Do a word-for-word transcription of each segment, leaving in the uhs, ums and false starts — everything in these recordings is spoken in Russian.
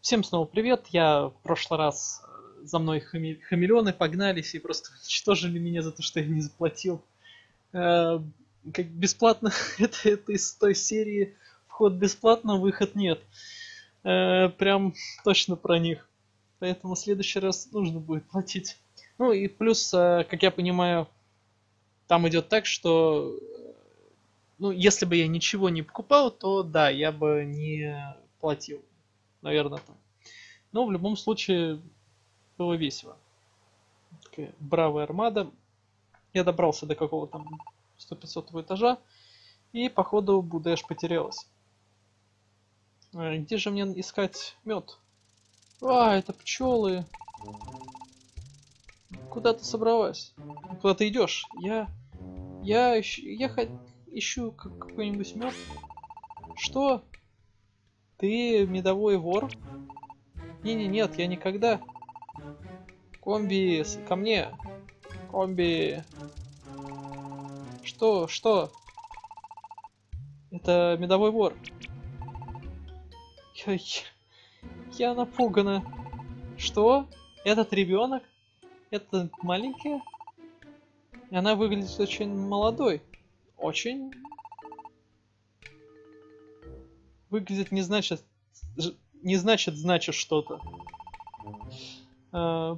Всем снова привет. Я в прошлый раз э, за мной хами- хамелеоны погнались и просто уничтожили меня за то, что я не заплатил. Э, Как бесплатно это, это из той серии вход бесплатно, выход нет. Э, Прям точно про них. Поэтому в следующий раз нужно будет платить. Ну и плюс, э, как я понимаю, там идет так, что э, ну, если бы я ничего не покупал, то да, я бы не платил. Наверное, так. Но в любом случае было весело. Такая бравая армада. Я добрался до какого-то там сто-пятьсотого этажа. И походу Будеш потерялась. Э, Где же мне искать мед? А, это пчелы. Куда ты собралась? Куда ты идешь? Я... Я ищу... Я хот- ищу как- какой-нибудь мед. Что? Ты медовой вор? Не-не, нет, я никогда. Комби, с- ко мне. Комби. Что? Что? Это медовой вор. Я, я, я напугана. Что? Этот ребенок? Это маленькая? И она выглядит очень молодой. Очень. Выглядит не значит... ж- Не значит значит что-то. А,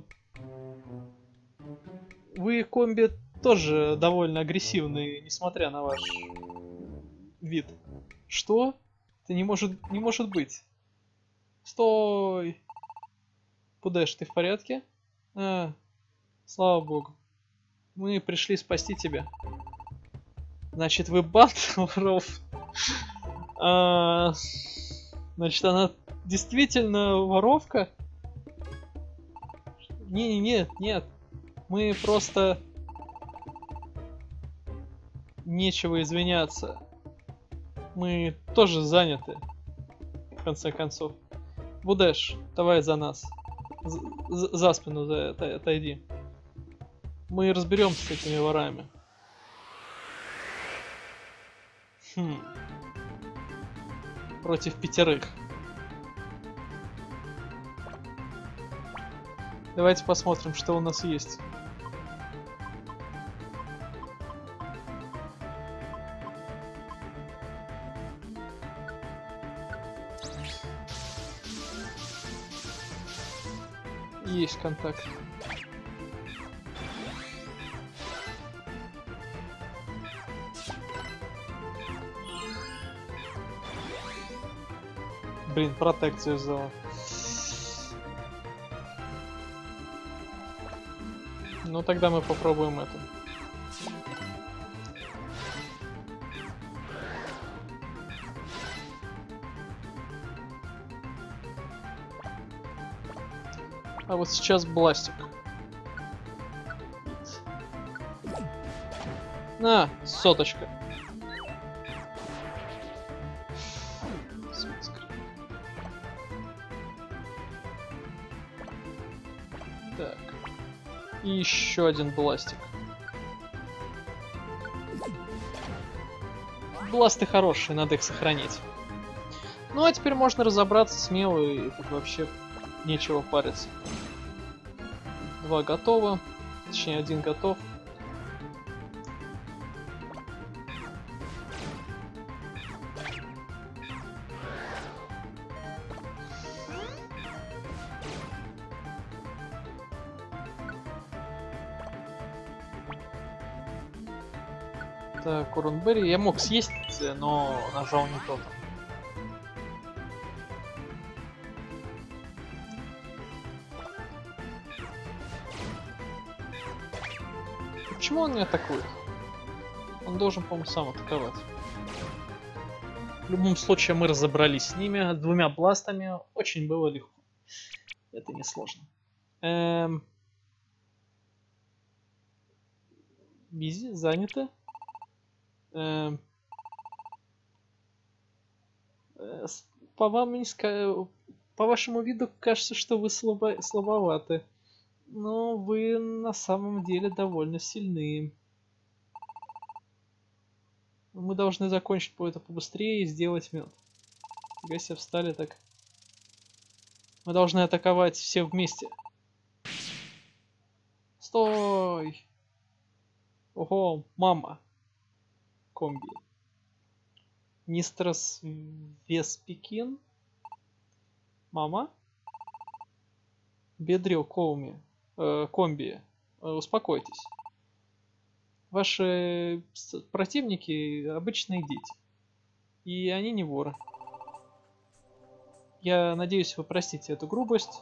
Вы, комби, тоже довольно агрессивные, несмотря на ваш вид. Что? Это не может... Не может быть. Стой! Пудеш, ты в порядке? А, слава богу. Мы пришли спасти тебя. Значит, вы банд воров? А, Значит, она действительно воровка? Не, не, нет, нет. Мы просто... Нечего извиняться. Мы тоже заняты, в конце концов. Будеш, давай за нас. За, за- за спину за это отойди. Мы разберемся с этими ворами. Хм. Против пятерых. Давайте посмотрим, что у нас есть. Есть контакт. Блин, протекцию взяла. Ну тогда мы попробуем это. А вот сейчас бластик. На, соточка. Так. И еще один бластик. Бласты хорошие, надо их сохранить. Ну а теперь можно разобраться смело, и тут вообще нечего париться. Два готово. Точнее, один готов. Так, Корнберри. Я мог съесть, но нажал не то. Почему он не атакует? Он должен, по-моему, сам атаковать. В любом случае, мы разобрались с ними. Двумя бластами. Очень было легко. Это несложно. Эм... Бизи, занято. Эм... э, с- По вам не ска- По вашему виду кажется, что вы слабо... слабоваты. Но вы на самом деле довольно сильны. Мы должны закончить по это побыстрее и сделать мед. Фига себе, встали так. Мы должны атаковать всех вместе. Стой! Ого, мама. Комби. Нистрас Веспикин. Мама. Бедрил Коуми. Э, комби. Э, успокойтесь. Ваши противники обычные дети. И они не воры. Я надеюсь, вы простите эту грубость.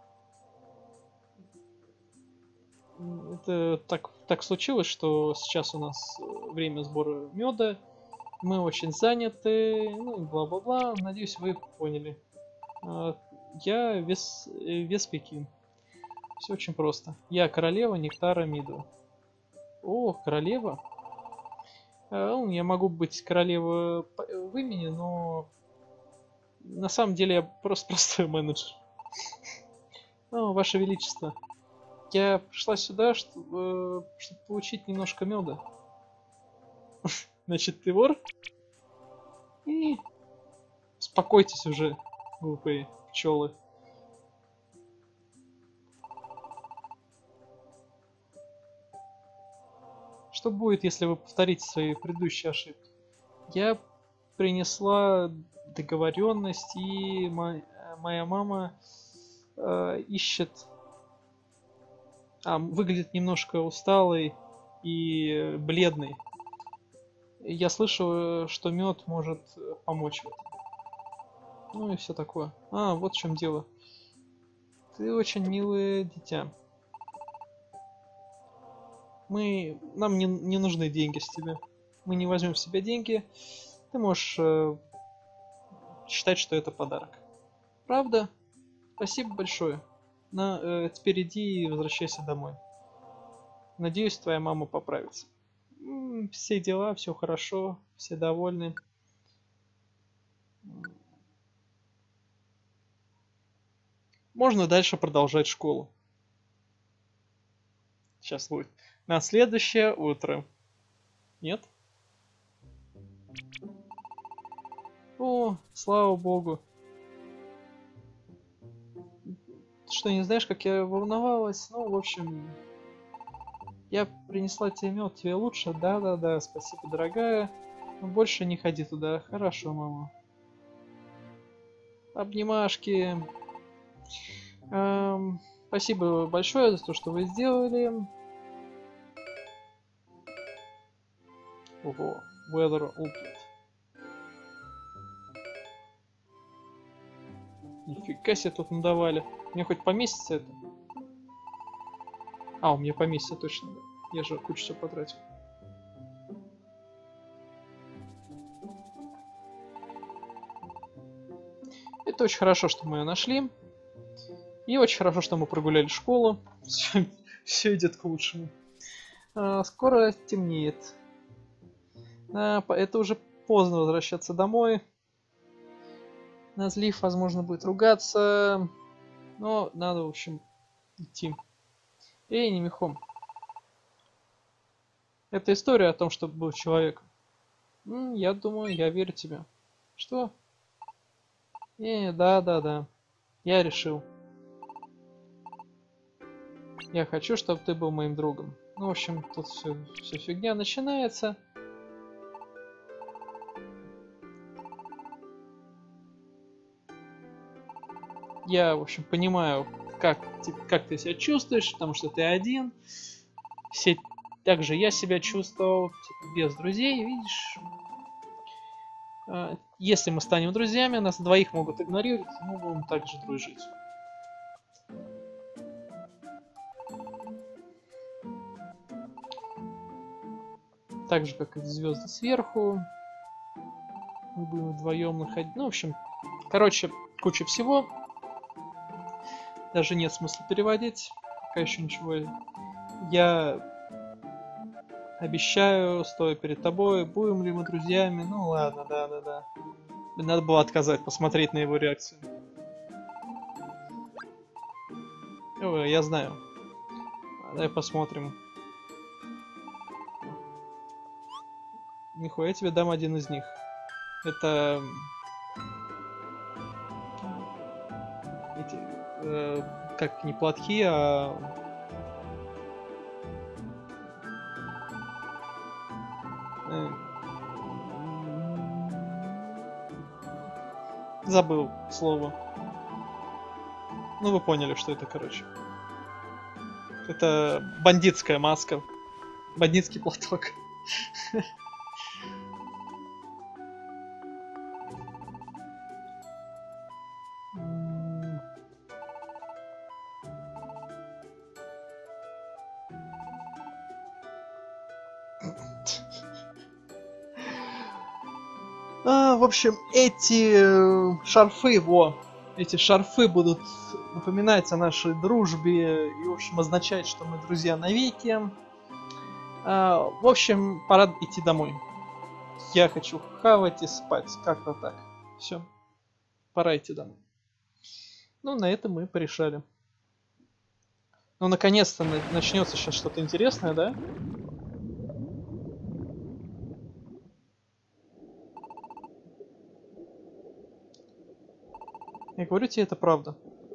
Это так, так случилось, что сейчас у нас время сбора меда. Мы очень заняты. Ну и бла-бла-бла. Надеюсь, вы поняли. Я Вес... Веспикин. Все очень просто. Я королева Нектара Миду. О, королева? Я могу быть королевой в имени, но на самом деле я просто простой менеджер. О, Ваше Величество. Я пришла сюда, чтобы, чтобы получить немножко меда. Значит, ты вор? И... Успокойтесь уже, глупые пчелы. Что будет, если вы повторите свои предыдущие ошибки? Я принесла договоренность, и мо моя мама э, ищет... А, выглядит немножко усталой и бледной. Я слышу, что мед может помочь в этом. Ну и все такое. А, вот в чем дело. Ты очень милое дитя. Мы... Нам не, не нужны деньги с тебя. Мы не возьмем в себя деньги. Ты можешь э, считать, что это подарок. Правда? Спасибо большое. На, э, теперь иди и возвращайся домой. Надеюсь, твоя мама поправится. М-м, все дела, все хорошо, все довольны. Можно дальше продолжать школу. Сейчас будет. На следующее утро. Нет? О, слава богу. Что, не знаешь, как я волновалась? Ну, в общем, я принесла тебе мед, тебе лучше? Да-да-да, спасибо, дорогая. Но больше не ходи туда. Хорошо, мама. Обнимашки. Эм, спасибо большое за то, что вы сделали. Ого, Weather Outlet. Нифига себе тут надавали. Мне хоть поместится это? А, у меня поместится точно, да. Я же кучу всего потратил. Это очень хорошо, что мы ее нашли. И очень хорошо, что мы прогуляли школу. Все, все идет к лучшему. А, скоро темнеет. А, это уже поздно возвращаться домой. Назлив, возможно, будет ругаться. Но надо, в общем, идти. Эй, не мехом. Это история о том, чтобы был человек. М, я думаю, я верю тебе. Что? Не, да, да, да. Я решил. Я хочу, чтобы ты был моим другом. Ну, в общем, тут все, все фигня начинается. Я, в общем, понимаю, как, как ты себя чувствуешь, потому что ты один. Все... Также я себя чувствовал типа, без друзей, видишь. Если мы станем друзьями, нас двоих могут игнорировать, и мы будем также дружить. Так же, как и звезды сверху. Мы будем вдвоем находить. Ну, в общем, короче, куча всего. Даже нет смысла переводить. Пока еще ничего. Я обещаю, стоя перед тобой, будем ли мы друзьями. Ну ладно, да-да-да. Надо было отказать, посмотреть на его реакцию. Ой, я знаю. Давай посмотрим. Миху, я тебе дам один из них. Это... Эти... э, как не платки, а... э, забыл слово. Ну, вы поняли, что это, короче. Это бандитская маска. Бандитский платок. А, в общем, эти э, шарфы, во, эти шарфы будут напоминать о нашей дружбе и, в общем, означать, что мы друзья навеки. А, в общем, пора идти домой. Я хочу хавать и спать, как-то так. Все, пора идти домой. Ну, на этом мы порешали. Ну, наконец-то начнется сейчас что-то интересное, да? Я говорю тебе, это правда.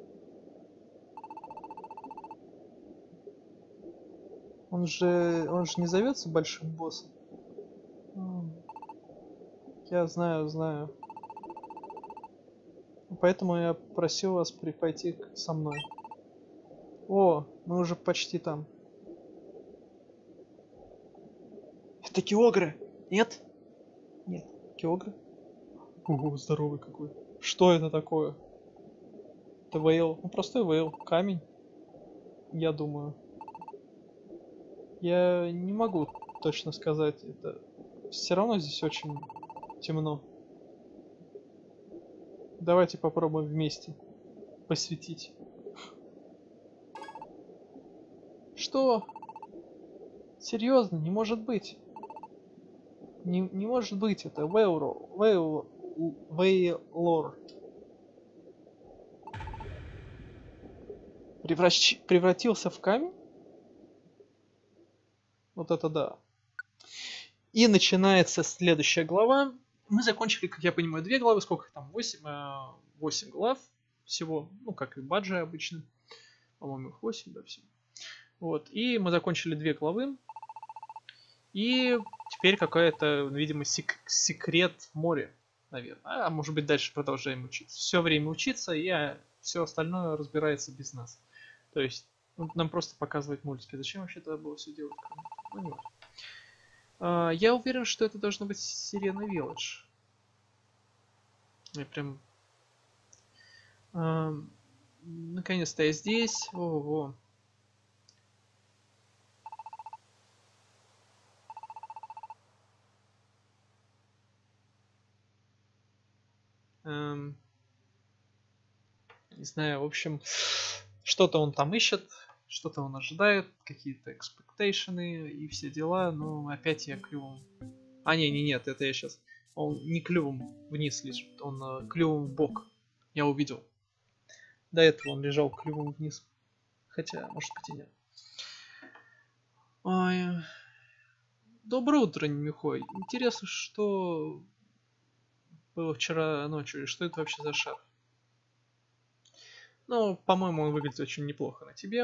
Он же, он же не зовется большим боссом. Я знаю, знаю. Поэтому я просил вас пойти со мной. О, мы уже почти там. Это Киогры? Нет? Нет. Киогры? Ого, здоровый какой. Что это такое? Это Вейл. Ну, простой Вейл. Камень. Я думаю. Я не могу точно сказать. Это все равно здесь очень темно. Давайте попробуем вместе посветить. Что? Серьезно? Не может быть. Не, не может быть это. Вейл... Вейл... Вейлор. Превращ... Превратился в камень? Вот это да. И начинается следующая глава. Мы закончили, как я понимаю, две главы. Сколько их там? Восемь? Восемь глав всего. Ну, как и баджи обычно. По-моему, их восемь, да, всего. Вот. И мы закончили две главы. И теперь какая-то, видимо, сек секрет в море, наверное. А может быть, дальше продолжаем учиться. Все время учиться, и все остальное разбирается без нас. То есть, ну, нам просто показывать мультики. Зачем вообще тогда было все делать? Ну, не важно. А, я уверен, что это должно быть Сирена Вилледж. Я прям... А, наконец-то я здесь. Ого. Эм, не знаю, в общем, что-то он там ищет, что-то он ожидает, какие-то экспектейшены и все дела, но опять я клювом... А, не, не, нет, это я сейчас... Он не клювом вниз лежит, он э, клювом в бок. Я увидел. До этого он лежал клювом вниз. Хотя, может быть и нет. Ой. Доброе утро, Немихой. Интересно, что было вчера ночью, и что это вообще за шар? Ну, по-моему, он выглядит очень неплохо на тебе.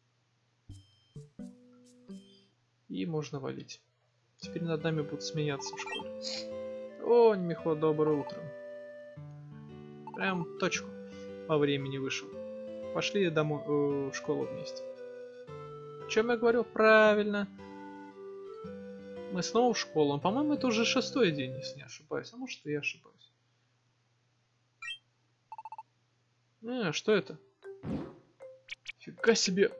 И можно валить. Теперь над нами будут смеяться в школе. О, Немихо, доброе утро. Прям точку по времени вышел. Пошли домой, э, в школу вместе. О чем я говорил? Правильно. Мы снова в школу. По-моему, это уже шестой день, если не ошибаюсь. А может, и я ошибаюсь. А, что это? Фига себе.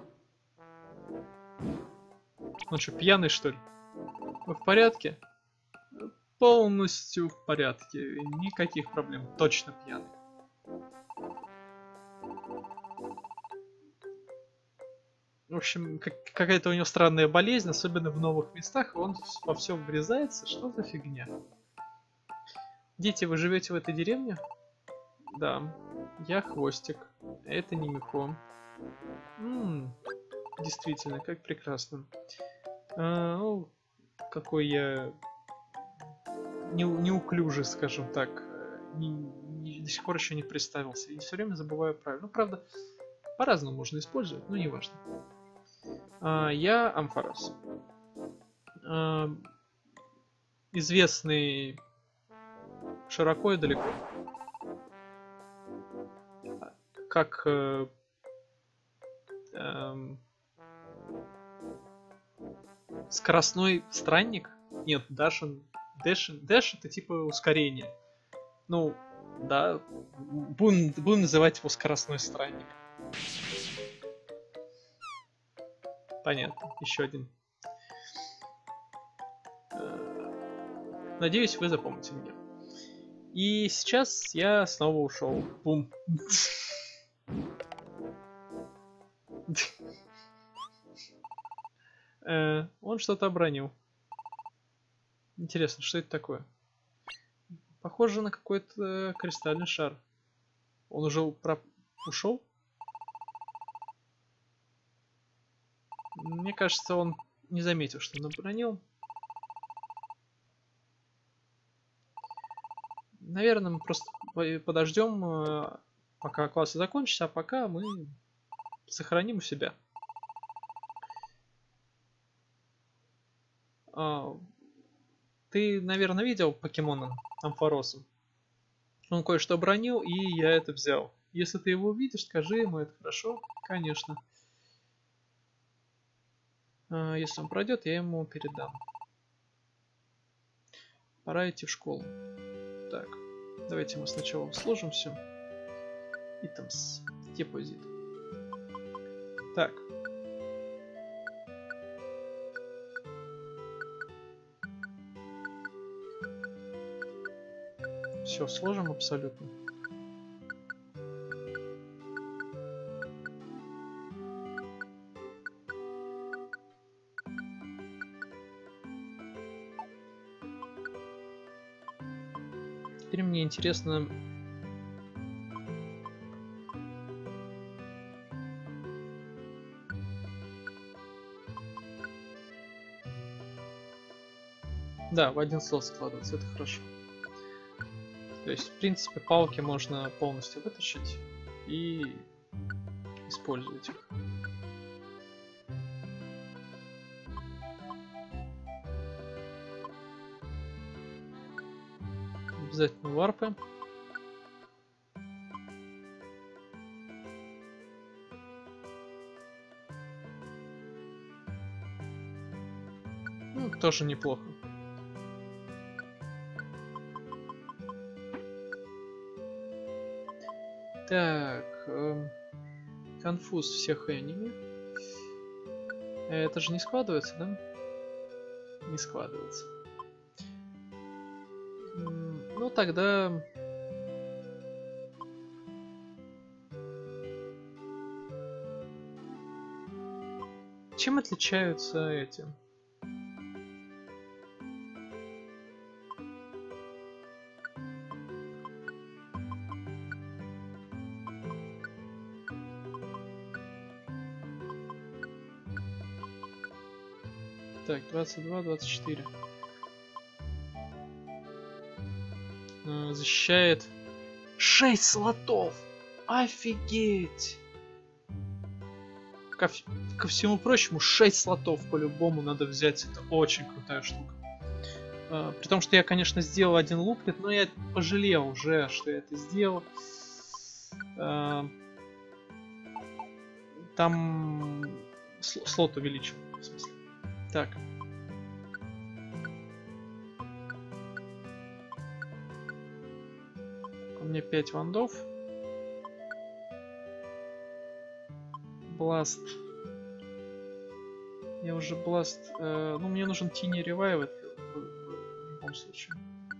Он что, пьяный, что ли? Вы в порядке? Полностью в порядке. Никаких проблем. Точно пьяный. В общем, как, какая-то у него странная болезнь, особенно в новых местах. Он во всем врезается. Что за фигня? Дети, вы живете в этой деревне? Да. Я Хвостик. Это Немихо. М-м, действительно, как прекрасно. А, ну, какой я не, неуклюжий, скажем так. Не, не, до сих пор еще не представился. И все время забываю правильно. Ну, правда, по-разному можно использовать, но неважно. А, я Амфарос. А, известный широко и далеко. Как э, э, скоростной странник. Нет, Дашин. Дэшин. Дэш это типа ускорение. Ну, да. Будем, будем называть его скоростной странник. Понятно. Еще один. Надеюсь, вы запомните меня. И сейчас я снова ушел. Бум. Он что-то обронил. Интересно, что это такое? Похоже на какой-то кристальный шар. Он уже про... ушел? Мне кажется, он не заметил, что он обронил. Наверное, мы просто подождем, пока классы закончатся, а пока мы сохраним у себя. Ты, наверное, видел покемона Амфароса? Он кое-что обронил, и я это взял. Если ты его увидишь, скажи ему, это хорошо. Конечно. Если он пройдет, я ему передам. Пора идти в школу. Так, давайте мы сначала сложим все. Items. Депозит. Так. Все, сложим абсолютно. Теперь мне интересно... Да, в один слот складывается, это хорошо. То есть, в принципе, палки можно полностью вытащить и использовать их. Обязательно варпы. Ну, тоже неплохо. Так, э, конфуз всех энеми. Это же не складывается, да? Не складывается. Ну тогда... Чем отличаются эти? Так, двадцать два, двадцать четыре. Защищает шесть слотов. Офигеть! Ко, ко всему прочему, шесть слотов по-любому надо взять. Это очень крутая штука. А, при том, что я, конечно, сделал один луплет, но я пожалел уже, что я это сделал. А, там сл слот увеличил, в смысле. Так. У меня пять вандов. Бласт. Я уже бласт... Э, ну, мне нужен Тини Ревайв в, в, в любом случае.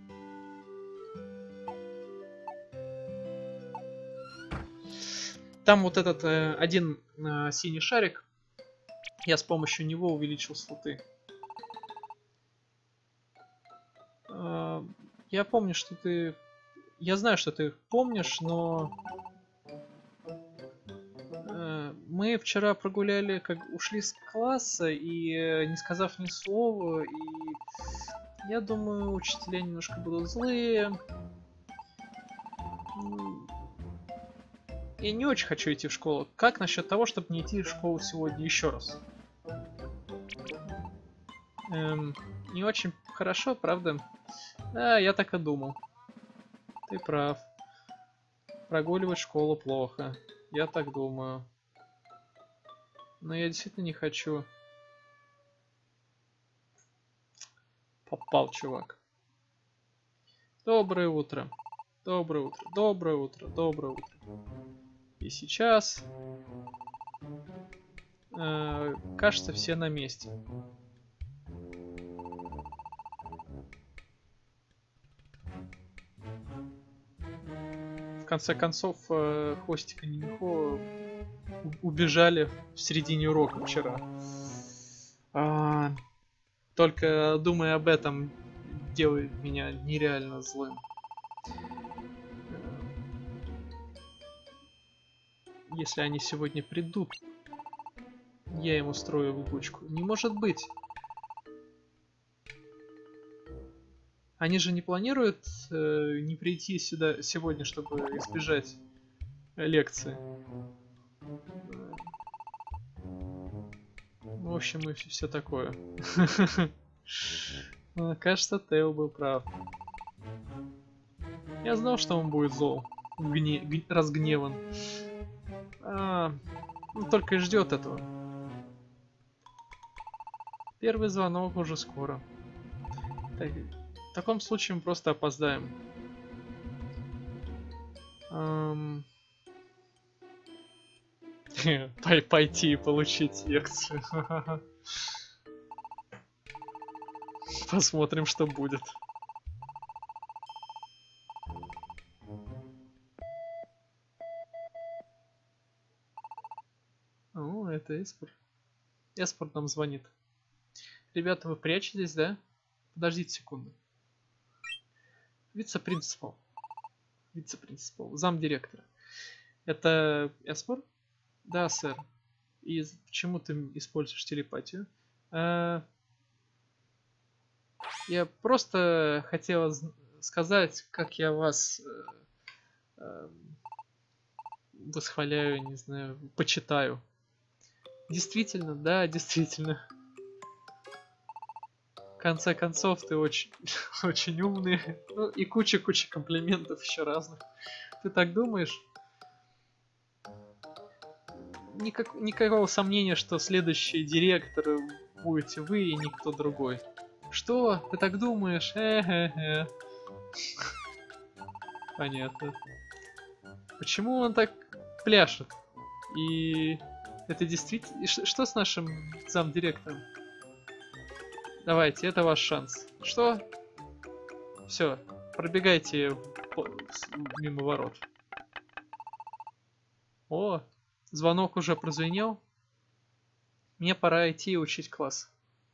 Там вот этот э, один э, синий шарик. Я с помощью него увеличил слоты. Э, я помню, что ты... Я знаю, что ты помнишь, но... Мы вчера прогуляли, как ушли с класса, и не сказав ни слова, и я думаю, учителя немножко будут злые. я не очень хочу идти в школу. Как насчет того, чтобы не идти в школу сегодня еще раз? Эм, не очень хорошо, правда? Да, я так и думал. Ты прав. Прогуливать школу плохо. Я так думаю. Но я действительно не хочу. Попал, чувак. Доброе утро. Доброе утро. Доброе утро. Доброе утро. И сейчас... Э, кажется, все на месте. В конце концов, э, Хвостик и Нимихо убежали в середине урока вчера. А, только думая об этом, делает меня нереально злым. Если они сегодня придут, я им устрою выпучку. Не может быть. Они же не планируют э, не прийти сюда сегодня, чтобы избежать лекции. В общем, и все такое. Кажется, Тео был прав. Я знал, что он будет зол, гне... г... разгневан. А, он только и ждет этого. Первый звонок уже скоро. Так, в таком случае мы просто опоздаем. Эм... Пойти и получить лекцию. Посмотрим, что будет. О, это Эспор. Эспор нам звонит. Ребята, вы прячетесь, да? Подождите секунду. Вице-принципал. Вице-принципал. Замдиректора. Это Эспор? Да, сэр. И почему ты используешь телепатию? А... Я просто хотела сказать, как я вас э, э, восхваляю, не знаю, почитаю. Действительно, да, действительно. В конце концов, ты очень, очень умный. Ну и куча-куча комплиментов еще разных. Ты так думаешь? Никак, никакого сомнения, что следующий директор будете вы и никто другой. Что? Ты так думаешь? Э-э-э. Понятно. Почему он так пляшет? И это действительно... И что с нашим замдиректором? Давайте, это ваш шанс. Что? Все, пробегайте мимо ворот. О, звонок уже прозвенел. Мне пора идти и учить класс.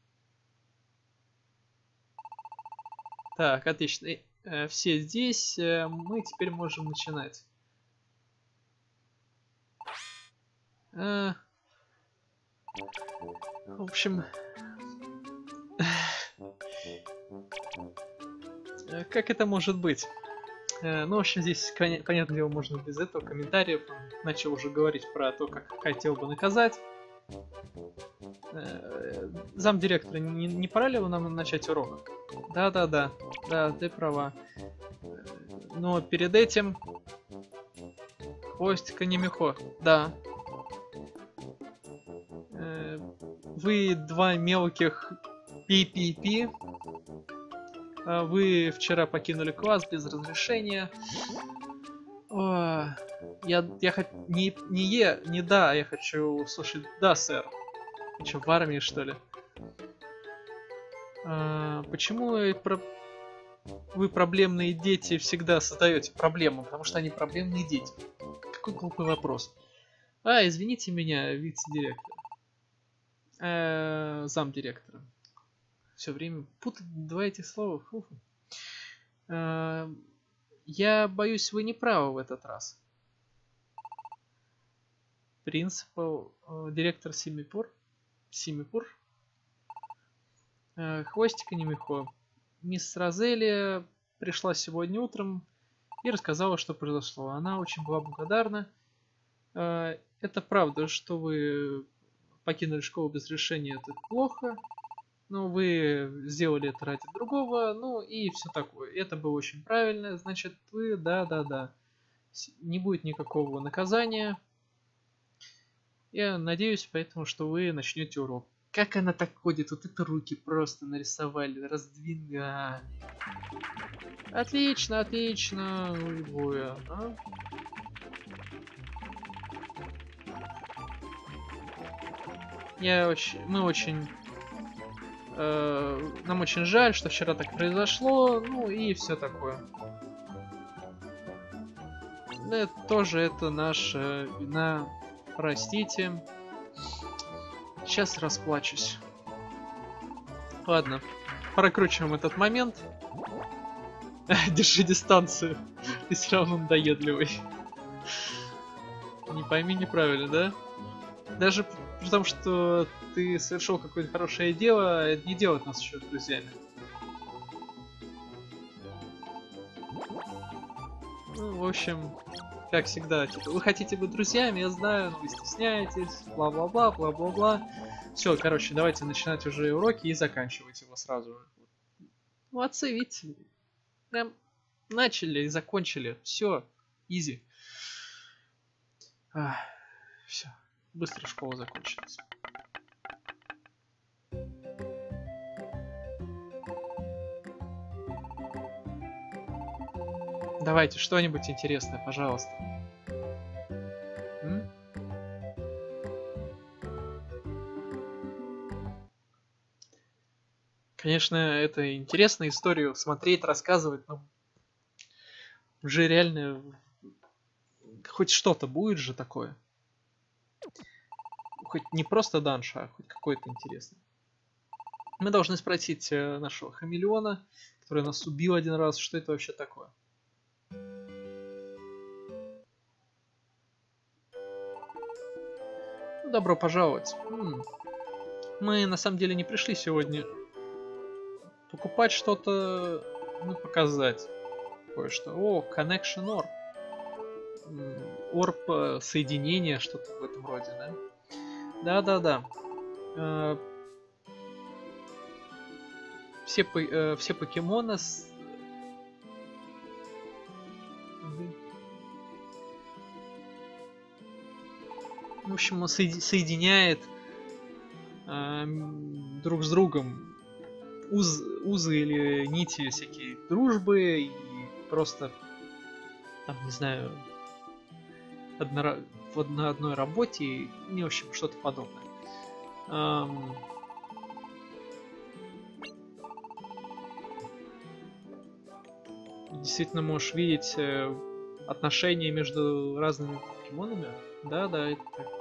Так, отлично. Э, все здесь. Э, мы теперь можем начинать. Э, в общем... Как это может быть? Э, ну, в общем, здесь, понятное дело, можно без этого комментариев. Он начал уже говорить про то, как хотел бы наказать. Э, замдиректора, не, не пора ли нам начать урок? Да-да-да, да, ты права. Но перед этим... Хвостик и Нимихо, да. Э, вы два мелких пи-пи-пи. Вы вчера покинули класс без разрешения. О, я, я хочу... Не, не е, не да, я хочу... Слушай, да, сэр. Ты что, в армии, что ли? А, почему вы, про... вы проблемные дети всегда создаете проблемы? Потому что они проблемные дети. Какой глупый вопрос. А, извините меня, вице-директор. Э, замдиректора. Все время путать два этих слова. Фу -фу. Э, я боюсь, вы не правы в этот раз. Принципал, э, директор Симипур. Симипур. Э, Хвостик и Нимихо. Мисс Розелия пришла сегодня утром и рассказала, что произошло. Она очень была благодарна. А, это правда, что вы покинули школу без решения, это плохо. Но вы сделали это ради другого, ну и все такое. Это было очень правильно. Значит, вы, да-да-да. Не будет никакого наказания. Я надеюсь, поэтому, что вы начнете урок. Как она так ходит? Вот это руки просто нарисовали, раздвинули. Отлично, отлично. Вы двое, а? Я очень, мы очень, э, нам очень жаль, что вчера так произошло, ну и все такое. Это тоже это наша вина, простите. Сейчас расплачусь. Ладно, прокручиваем этот момент. Держи дистанцию, ты все равно надоедливый. Не пойми неправильно, да? Даже при том, что ты совершил какое-то хорошее дело, это не делает нас еще друзьями. Ну, в общем, как всегда, типа, вы хотите быть друзьями, я знаю, но вы стесняетесь, бла-бла-бла, бла-бла-бла. Все, короче, давайте начинать уже уроки и заканчивать его сразу же. Молодцы, видите, прям начали и закончили. Все, изи. Все, быстро школа закончилась. Давайте что-нибудь интересное, пожалуйста. М? Конечно, это интересно историю смотреть, рассказывать, но уже реально хоть что-то будет же такое. Хоть не просто данж, а хоть какой-то интересный. Мы должны спросить э, нашего хамелеона, который нас убил один раз, что это вообще такое. Ну, добро пожаловать. М-м. Мы на самом деле не пришли сегодня покупать что-то, ну, показать кое-что. О, Connection Orb. Орб соединение, что-то в этом роде, да? Да-да-да. Э, все, э, все покемоны с... В общем, он соединяет э, друг с другом уз, узы или нити всякие дружбы и просто, там, не знаю, одно, в, на одной работе и, в общем, что-то подобное. Эм... Действительно можешь видеть э, отношения между разными покемонами. Да, да, это так.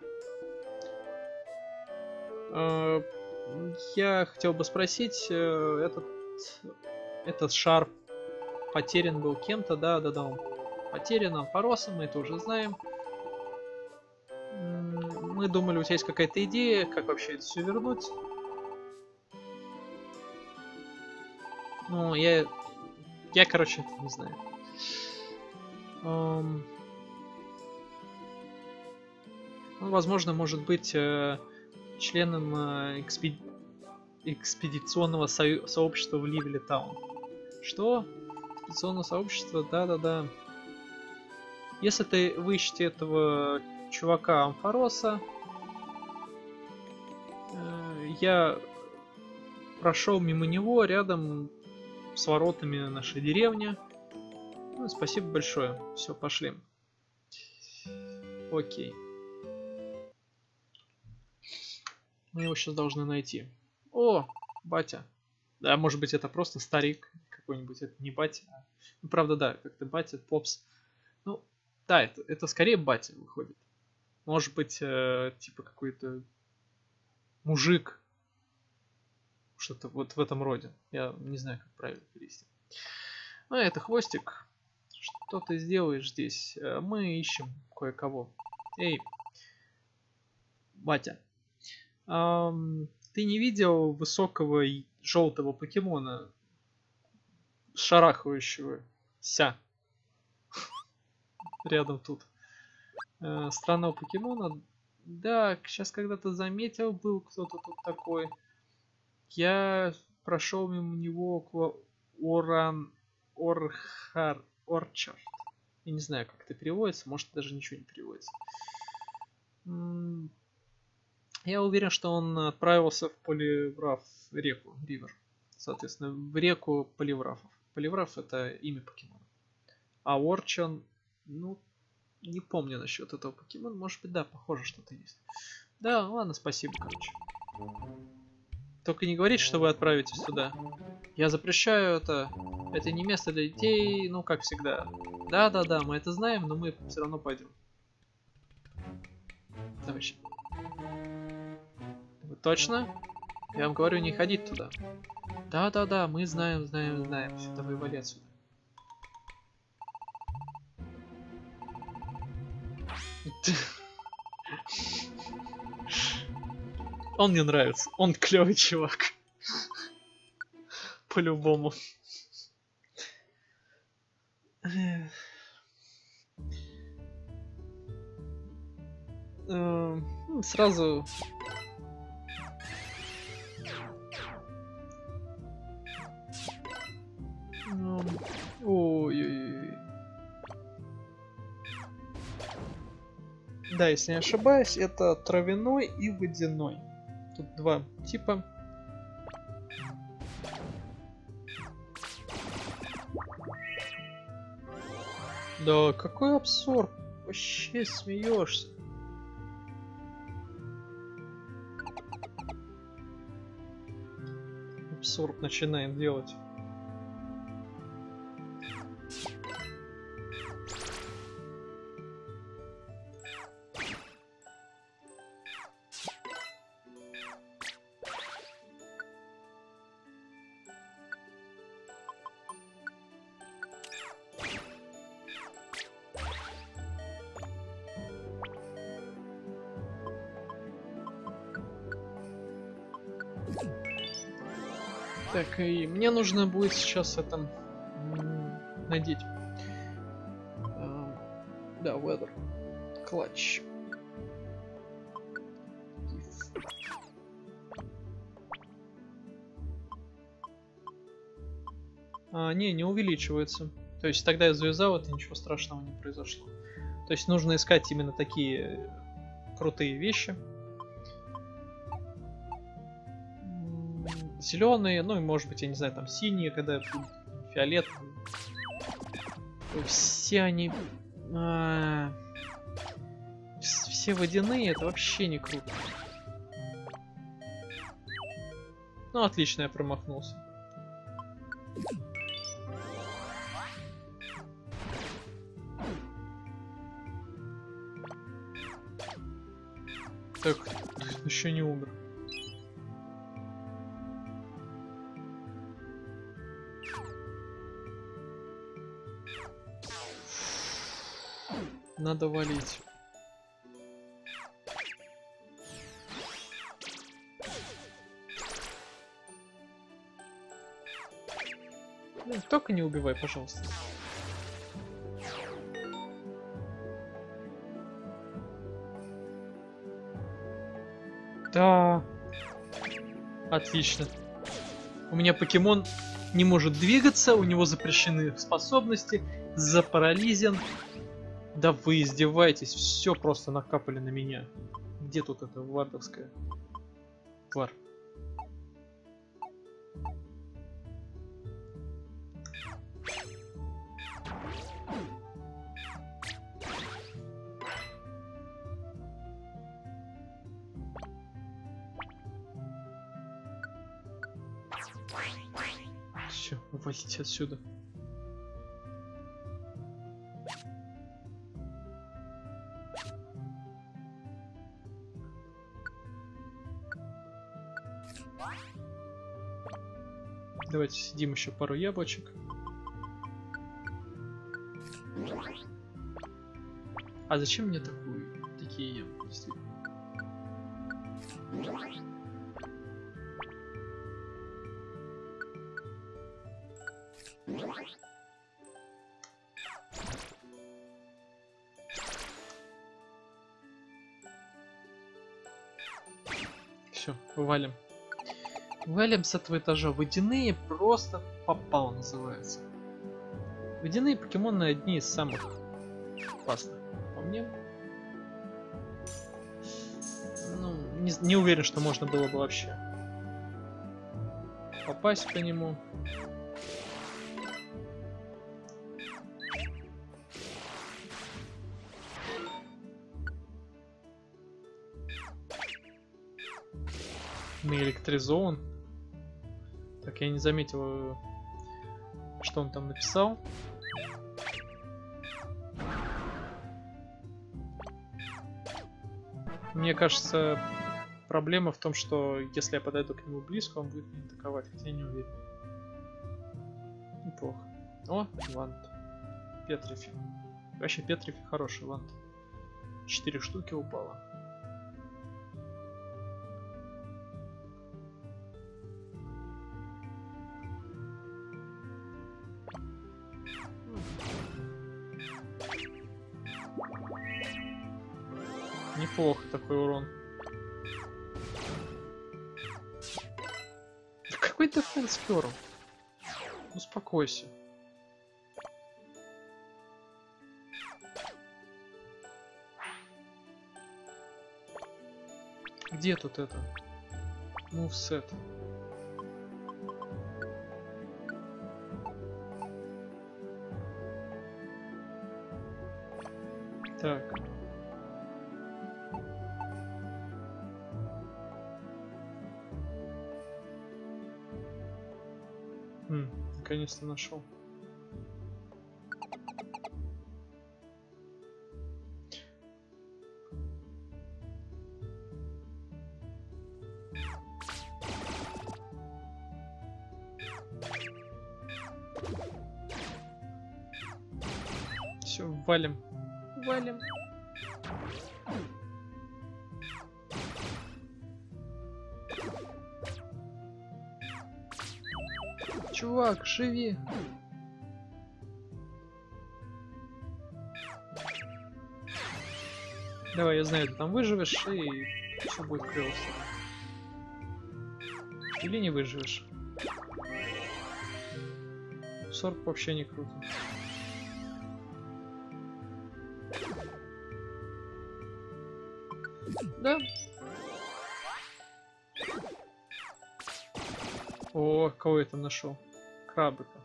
Э, я хотел бы спросить, э, этот, этот шар потерян был кем-то, да, да, да, он потерян Амфоросом, мы это уже знаем. Мы думали, у тебя есть какая-то идея, как вообще это все вернуть. Ну, я, я, короче, это не знаю. Um, ну, возможно, может быть э, членом э, экспеди... экспедиционного со... сообщества в Ливели Таун. Что? Экспедиционное сообщество? Да-да-да. Если ты выищете этого чувака Амфороса, э, я прошел мимо него рядом с воротами нашей деревни. Ну, спасибо большое. Все, пошли. Окей. Мы его сейчас должны найти. О, батя. Да, может быть, это просто старик какой-нибудь. Это не батя. Ну, правда, да, как-то батя, попс. Ну, да, это, это скорее батя выходит. Может быть, э, типа какой-то мужик. Что-то вот в этом роде. Я не знаю, как правильно перевести. Ну, это хвостик. Что ты сделаешь здесь? Мы ищем кое-кого. Эй, батя. Эм, ты не видел высокого желтого покемона, шарахающегося рядом тут? Э, странного покемона. Да, сейчас когда-то заметил, был кто-то тут такой. Я прошел мимо него к Оран... Орхар... Орчард. Я не знаю, как это переводится, может даже ничего не переводится. Я уверен, что он отправился в Поливраф реку, Ривер. Соответственно, в реку Поливрафов. Поливраф это имя покемона. А Орчан, ну, не помню насчет этого покемона. Может быть, да, похоже, что-то есть. Да, ладно, спасибо, короче. Только не говорите, что вы отправитесь туда. Я запрещаю это. Это не место для детей, ну, как всегда. Да-да-да, мы это знаем, но мы все равно пойдем. Товарищ. Вы точно? Я вам говорю, не ходить туда. Да-да-да, мы знаем, знаем, знаем. Все, давай вали отсюда. Он мне нравится. Он клевый чувак. По-любому. Сразу... Ой-ой-ой. Да, если не ошибаюсь, это травяной и водяной. Тут два типа. Да, какой абсурд. Вообще смеешься. Абсурд начинаем делать. Так, и мне нужно будет сейчас это надеть. Uh, да, weather. Клатч. А, не, не увеличивается. То есть тогда я завязал, это ничего страшного не произошло. То есть нужно искать именно такие крутые вещи. Зеленые, ну и может быть, я не знаю, там синие, когда фиолетовые. Все они... А... Все водяные, это вообще не круто. Ну отлично, я промахнулся. Так, еще не умер. Надо валить. Ну, только не убивай, пожалуйста. Да. Отлично. У меня покемон не может двигаться, у него запрещены способности, запарализен. Да вы издеваетесь, все просто накапали на меня. Где тут это вардовская? Вар. Все, валите отсюда. Давайте съедим еще пару яблочек. А зачем мне такую, такие яблоки, действительно? Все, валим. Валим с этого этажа. Водяные просто попал называется. Водяные покемоны одни из самых опасных. По мне. Ну, не, не уверен, что можно было бы вообще попасть по нему. Наэлектризован. Так, я не заметил, что он там написал. Мне кажется, проблема в том, что если я подойду к нему близко, он будет меня атаковать, хотя я не уверен. Неплохо. О, вант. Петрифи. Вообще Петрифи хороший вант. Четыре штуки упало. Неплохо такой урон. Да какой дефенс Фёрл? Успокойся. Где тут это? Мувсет. Так. Хм, наконец-то нашел. Все, валим. Валим. Чувак, живи. Давай, я знаю, ты там выживешь, и все будет клево. Или не выживешь. Сорт вообще не круто. Да. О, кого я там нашел? Крабыка.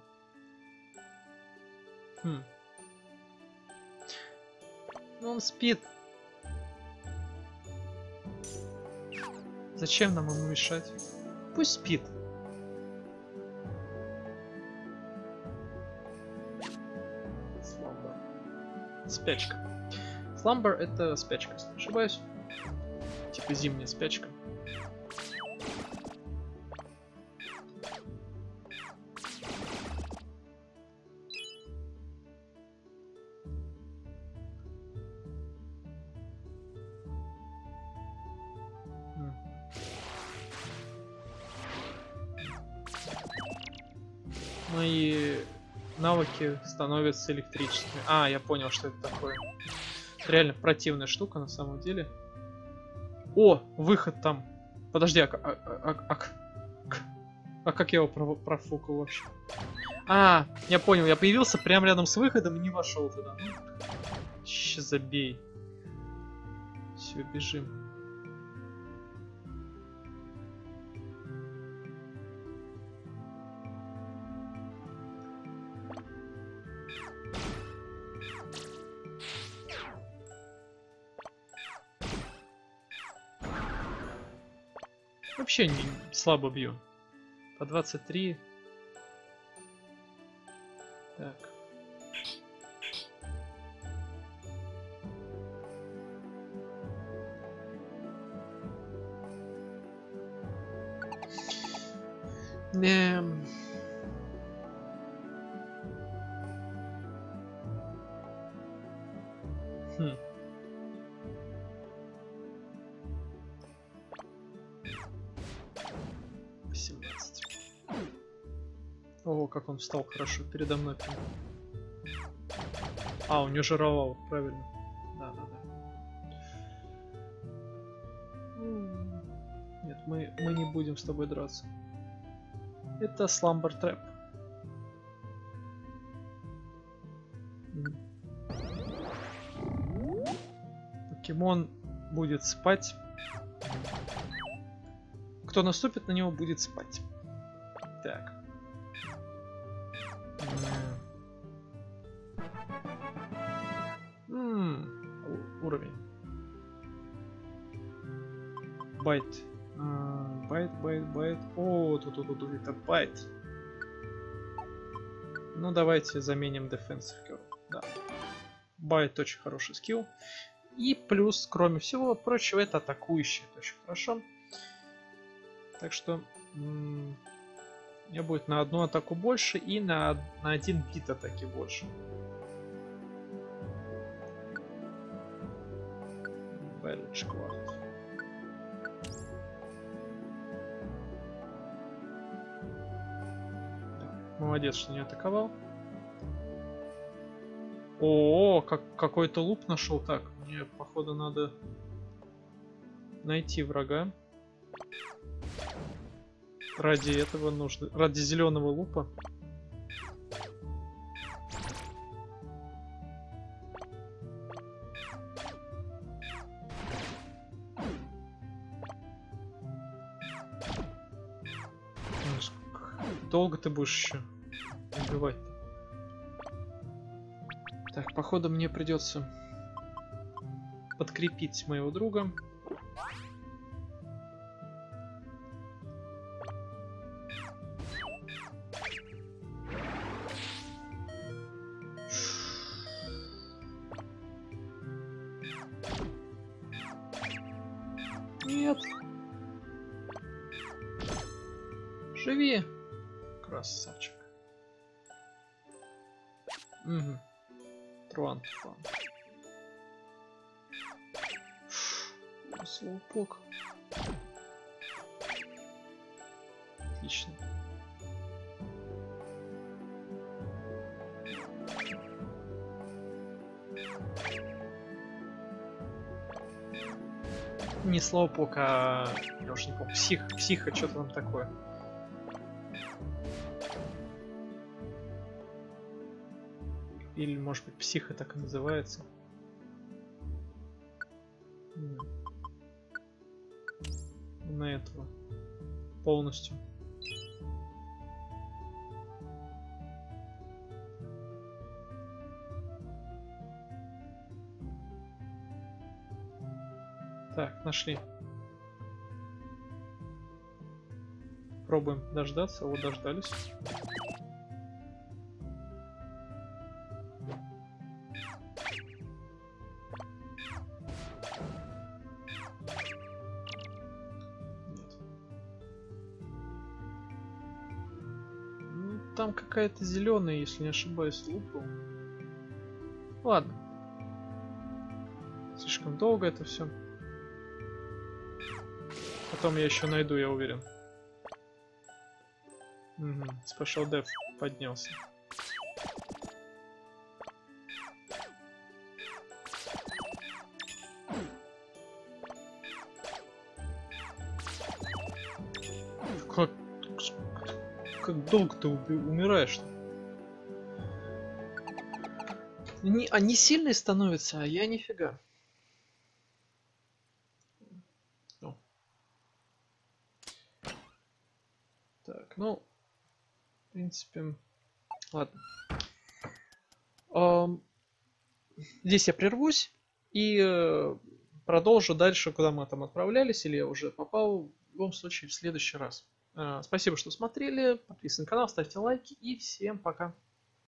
Хм. Ну, он спит. Зачем нам ему мешать? Пусть спит. Сламбер. Спячка. Сламбер это спячка, если не ошибаюсь. Типа зимняя спячка. Мои навыки становятся электрическими. А, я понял, что это такое. Реально противная штука на самом деле. О, выход там. Подожди, а, а, а, а, а, а как я его профукал вообще? А, я понял, я появился прямо рядом с выходом и не вошел туда. Ща забей. Все, бежим. Вообще не слабо бью. По двадцать три. Так. Эм... Хм. восемнадцать. Ого, как он встал хорошо передо мной. А, у него жировал, правильно. Да, да, да. Нет, мы, мы не будем с тобой драться. Это Slumber Trap. Покемон будет спать. Кто наступит на него, будет спать. Так. М-м-м. Уровень. Байт. А, байт, байт, байт. О, тут, тут, тут, это байт. Ну, давайте заменим Defensive Curl. Да. Байт очень хороший скилл. И плюс, кроме всего прочего, это атакующий. Это очень хорошо. Так что м-м, мне будет на одну атаку больше и на, на один бит атаки больше. Village Guard. Молодец, что не атаковал. О, как какой-то луп нашел. Так, мне походу надо найти врага. Ради этого нужно, ради зеленого лупа. Долго ты будешь еще убивать? Так, походу мне придется подкрепить моего друга. Нет. Живи. Красавчик. Угу. Труантфан. Слоупок. Отлично. Не слоупок, а я уж не помню. Псих, психа, что-то там такое. Или, может быть, психа так и называется. На этого. Полностью. Так, нашли. Пробуем дождаться. Вот, дождались. Там какая-то зеленая, если не ошибаюсь, луп был. Ладно. Слишком долго это все. Потом я еще найду, я уверен. Угу. Special Dev поднялся. Как Как долго ты умираешь-то? Не, они сильные становятся, а я нифига. О. Так, ну, в принципе, ладно. Um, здесь я прервусь и uh, продолжу дальше, куда мы там отправлялись, или я уже попал, в любом случае, в следующий раз. Uh, спасибо, что смотрели, подписывайтесь на канал, ставьте лайки и всем пока.